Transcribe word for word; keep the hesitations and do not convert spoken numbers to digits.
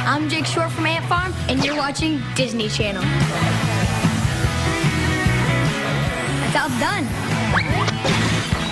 I'm Jake Shore from Ant Farm, and you're watching Disney Channel. That's how it's done.